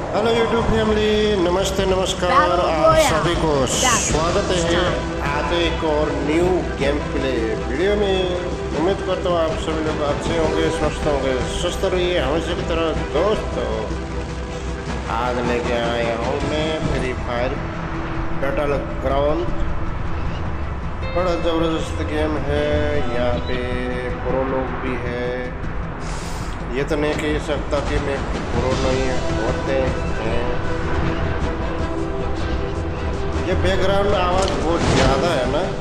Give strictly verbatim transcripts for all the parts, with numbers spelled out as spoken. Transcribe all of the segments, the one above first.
Hello YouTube family, नमस्ते नमस्कार। Battle आप Royale. सभी को That's स्वागत it's है time. आज एक और न्यू गेम प्ले वीडियो में। उम्मीद करता हूँ आप सभी लोग अच्छे होंगे, स्वस्थ होंगे, स्वस्थ रहिए हमेशा की तरह। दोस्तों, आज लेके आया हूँ मैं फ्री फायर बैटल ग्राउंड। बड़ा ज़बरदस्त गेम है, यहाँ पे प्रो लोग भी है। ये तो नहीं कह सकता कि मैं प्रो नहीं होते हैं। ये बैकग्राउंड आवाज बहुत ज्यादा है ना।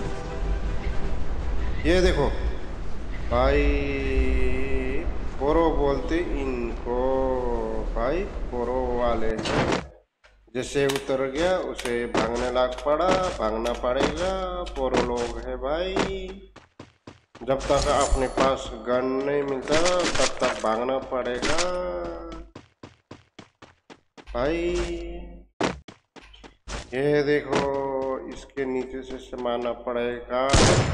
ये देखो भाई, प्रो बोलते इनको भाई, प्रो वाले जैसे उतर गया उसे भागने लग पड़ा, भागना पड़ेगा। प्रो लोग है भाई, जब तक अपने पास गन नहीं मिलता तब तक भागना पड़ेगा भाई। ये देखो, इसके नीचे से समाना पड़ेगा।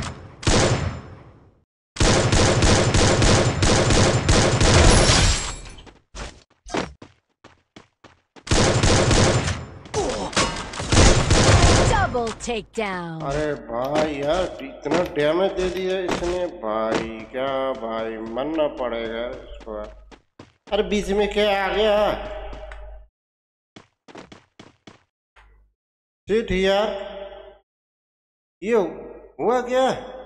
Double takedown. अरे भाई यार, इतना डैमेज दे दिया इसने भाई, क्या भाई मरना पड़ेगा इसको। अरे बीच में क्या आ गया? ठीक यार, ये हुआ क्या?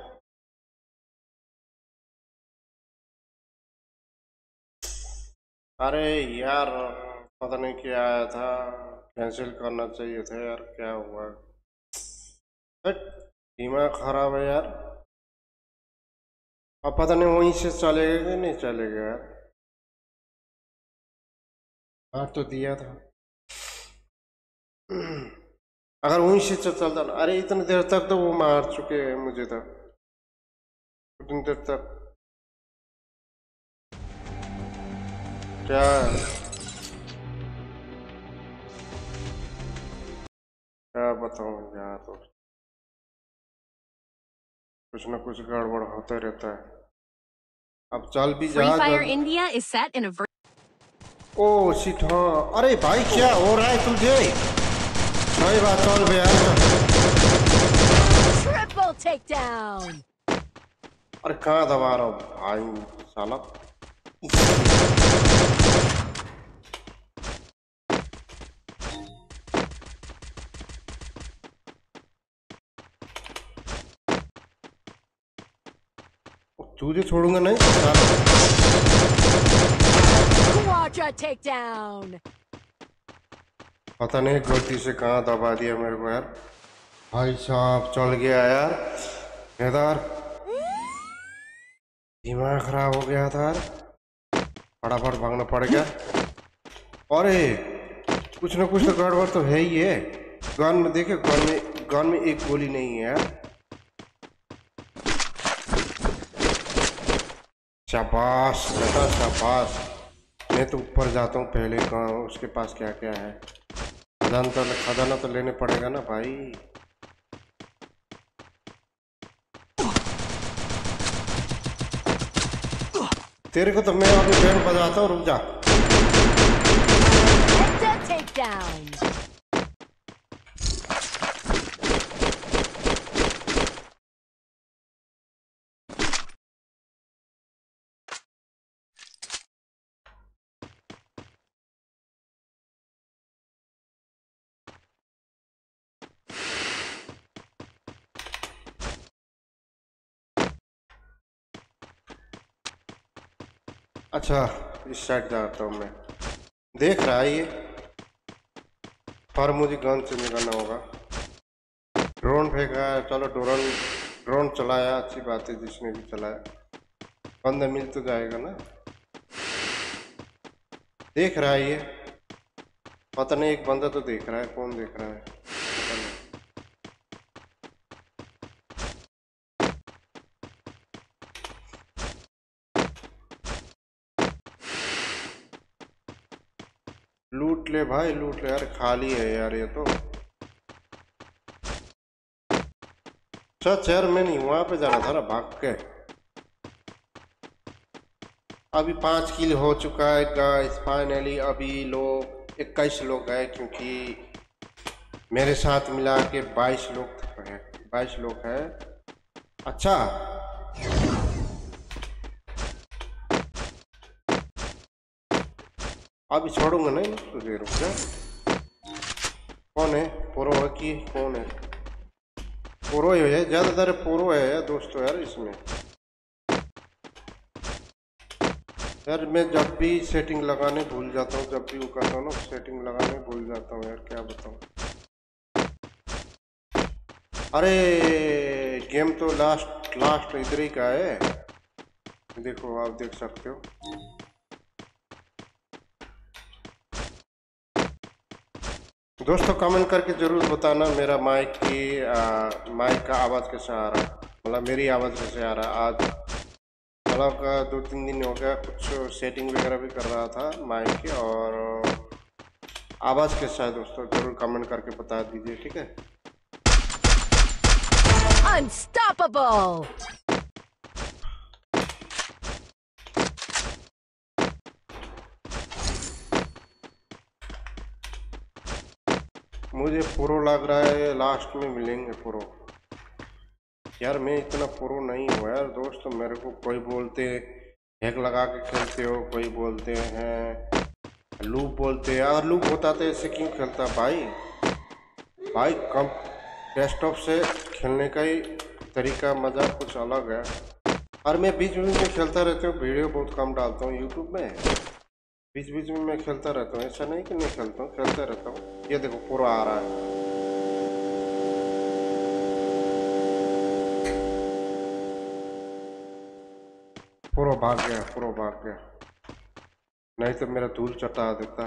अरे यार, पता नहीं क्या आया था, कैंसिल करना चाहिए था यार। क्या हुआ? हट, दिमाग खराब है यार। अब पता नहीं वहीं से चलेगा कि नहीं चलेगा यार। मार तो दिया था, अगर वहीं से चलता ना। अरे इतनी देर तक तो वो मार चुके हैं मुझे तो, उतनी देर तक क्या क्या बताऊं यार। तो कुछ ना कुछ गड़बड़ होता रहता है। अब चल भी Free जा Fire जल्दी। India is set in a ver- oh shit, हाँ। अरे भाई क्या हो रहा है तुझे? सही बात, चल बे यार। triple takedown. अरे कहाँ दबा रहा हूँ भाई साला। तुझे छोड़ूंगा नहीं साला। Quadra takedown. पता नहीं गलती से कहाँ दबा दिया मेरे को यार। भाई साहब चल गया यार इधर, दिमाग खराब हो गया था यार। फटाफट भागना पड़ गया। अरे कुछ ना कुछ तो गड़बड़ तो है ही है। गन में देखे, गन में गन में एक गोली नहीं है यार। शाबाश बेटा शाबाश। मैं तो ऊपर जाता हूँ पहले, कहाँ उसके पास क्या क्या है। खजाना तो खजाना तो लेने पड़ेगा ना भाई। तेरे को तो मैं अभी बैंड बजाता हूँ, रुक जा। Hector takedown. अच्छा, इस साइड जाता हूँ मैं। देख रहा है ये, पर मुझे गन से निकलना होगा। ड्रोन फेंका है, चलो ड्रोन ड्रोन चलाया, अच्छी बात है जिसने भी चलाया। बंदा मिल तो जाएगा ना। देख रहा है ये, पता नहीं एक बंदा तो देख रहा है। कौन देख रहा है पता नहीं। लूट ले भाई, लूट ले यार, खाली है यार ये तो। सच यार, मैं नहीं वहां पे जाना था ना भाग के। अभी पांच किल हो चुका है गाइस फाइनली। अभी लोग इक्कीस लोग हैं, क्योंकि मेरे साथ मिला के बाईस लोग हैं, बाईस लोग हैं। अच्छा, अभी छोड़ूंगा नहीं तुझे, रुक जा। कौन है प्रो है कि कौन है? प्रो ही है, ज्यादातर प्रो है दोस्तों यार इसमें। यार मैं जब भी सेटिंग लगाने भूल जाता हूँ, जब भी वो करता हूँ ना सेटिंग लगाने भूल जाता हूँ यार, क्या बताऊँ। अरे गेम तो लास्ट लास्ट इधर ही का है, देखो आप देख सकते हो। दोस्तों कमेंट करके जरूर बताना मेरा माइक की माइक का आवाज़ कैसे आ रहा है, मतलब मेरी आवाज़ कैसे आ रहा है। आज मतलब दो तीन दिन हो गया, कुछ सेटिंग वगैरह भी कर रहा था माइक की, और आवाज़ कैसा है दोस्तों जरूर कमेंट करके बता दीजिए, ठीक है। Unstoppable! मुझे प्रो लग रहा है लास्ट में मिलेंगे प्रो। यार मैं इतना प्रो नहीं हुआ यार दोस्तों, मेरे को कोई बोलते हैक लगा के खेलते हो, कोई बोलते हैं लूप बोलते हैं। यार लूप होता तो ऐसे क्यों खेलता भाई? भाई कम डेस्कटॉप से खेलने का ही तरीका मज़ा कुछ अलग है। और मैं बीच बीच में खेलता रहता हूँ, वीडियो बहुत कम डालता हूँ यूट्यूब में, बीच बीच में मैं खेलता रहता हूँ, ऐसा नहीं कि नहीं खेलता हूँ, खेलता रहता हूँ। ये देखो पूरा आ रहा है, पूरा भाग गया, पूरा भाग गया, नहीं तो मेरा धूल चटा देता।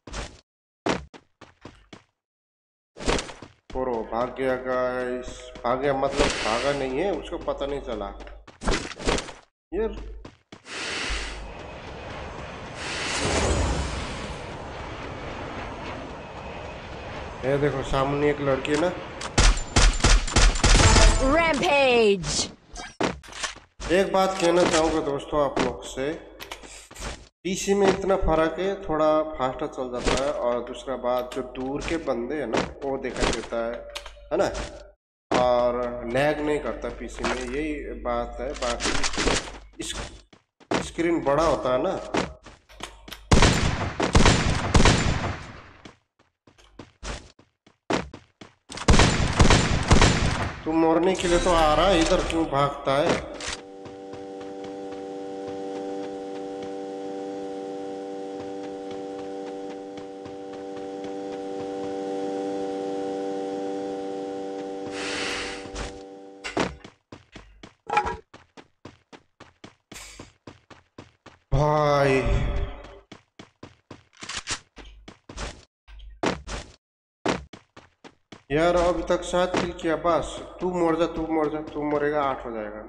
पूरा भाग गया गाइस, भाग गया मतलब भागा नहीं है, उसको पता नहीं चला यार। ये देखो सामने एक लड़की है ना। Rampage! एक बात कहना चाहूँगा दोस्तों आप लोग से, पीसी में इतना फर्क है, थोड़ा फास्टर चल जाता है, और दूसरा बात जो दूर के बंदे हैं ना वो दिखाई देता है है ना, और लैग नहीं करता पीसी में, यही बात है। बाकी इस स्क्रीन बड़ा होता है ना, तू मरने के लिए तो आ रहा है, इधर क्यों भागता है? भाई यार अभी तक सात किल किया, बस तू मर जा, तू मर जा, तू मरेगा आठ हो जाएगा।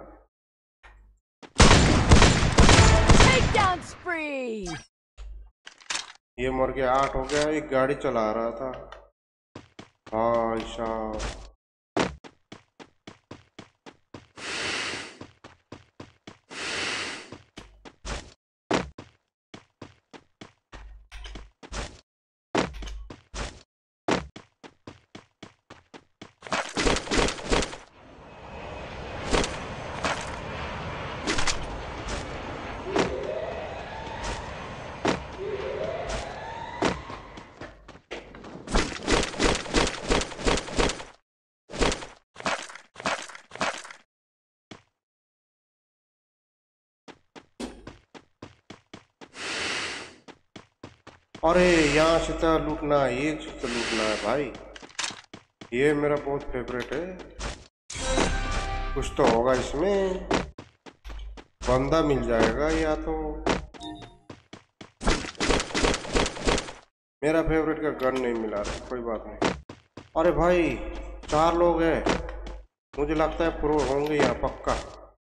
Takedown spree! ये मर गया, आठ हो गया। एक गाड़ी चला रहा था भाई साहब। अरे यहाँ से तो लूटना है, ये से तो लूटना है भाई, ये मेरा बहुत फेवरेट है। कुछ तो होगा इसमें, बंदा मिल जाएगा या तो। मेरा फेवरेट का गन नहीं मिला रहा, कोई बात नहीं। अरे भाई चार लोग हैं, मुझे लगता है प्रो होंगे यहाँ पक्का,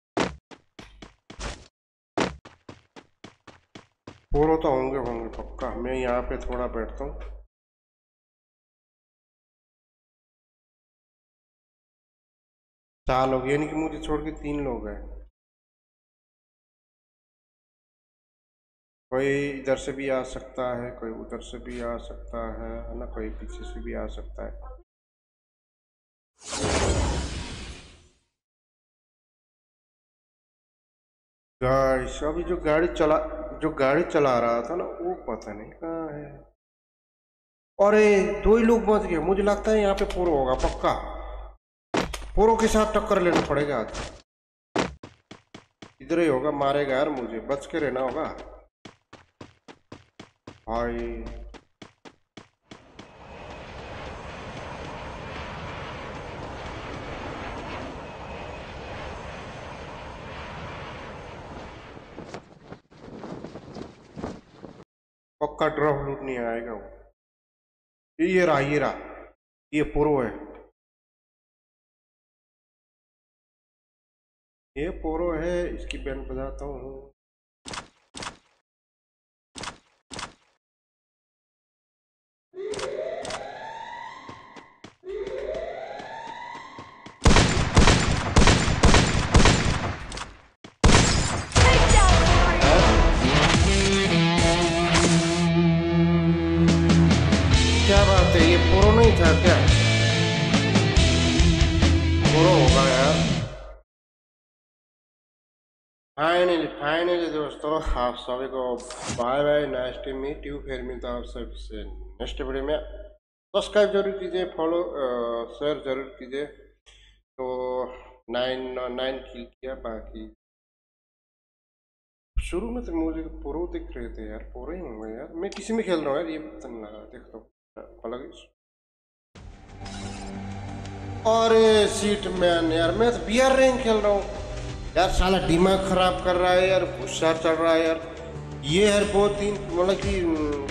प्रो तो होंगे होंगे पक्का। मैं यहाँ पे थोड़ा बैठता हूँ। चार लोग यानी कि मुझे छोड़ के तीन लोग हैं। कोई इधर से भी आ सकता है, कोई उधर से भी आ सकता है है ना, कोई पीछे से भी आ सकता है। गाइस अभी जो गाड़ी चला जो गाड़ी चला रहा था ना वो पता नहीं कहाँ है। अरे दो ही लोग बच गए, मुझे लगता है यहाँ पे पोरो होगा पक्का। पोरो के साथ टक्कर लेना पड़ेगा आज। इधर ही होगा, मारेगा यार मुझे, बच के रहना होगा भाई। पक्का ड्रॉप लूट नहीं आएगा वो। ये रहा ये रहा, ये पोरो है, ये पोरो है। इसकी बैंड बजाता हूँ। क्या बात है, ये पोरो नहीं था क्या? पोरो होगा यार। फाइनली फाइनली दोस्तों, आप सभी को bye bye, nice to meet you. फिर मिलता हूँ आप सबसे नेक्स्ट वीडियो में। सब्सक्राइब जरूर कीजिए, फॉलो शेयर जरूर कीजिए। तो नाइन नाइन किल किया, बाकी शुरू में तो मुझे पोरो दिख रहे थे यार, पोरो ही होंगे यार। मैं किसी में खेल रहा हूँ यार, ये पता नहीं लगा। देख लो अलग। अरे सीट मैन यार, मैं तो बी आर रैंक खेल रहा हूँ यार। साला दिमाग खराब कर रहा है यार, गुस्सा चढ़ रहा है यार। ये यार बहुत ही मतलब कि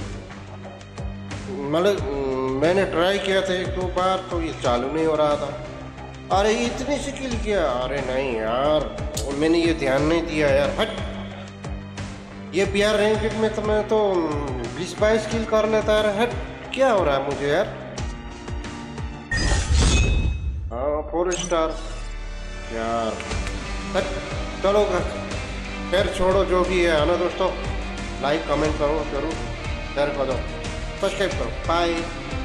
मतलब मैंने ट्राई किया था एक दो बार, तो ये चालू नहीं हो रहा था। अरे इतनी सी किल किया, अरे नहीं यार, मैंने ये ध्यान नहीं दिया यार। हट, ये बी आर रैंक में तो मैं तो बीस बाईस किल कर लेता यार। हट, क्या हो रहा है मुझे यार। हाँ फोर स्टार यार। हट, चलो खैर छोड़ो, जो भी है ना दोस्तों। लाइक कमेंट करो जरूर, शेयर करो, सब्सक्राइब करो। बाय।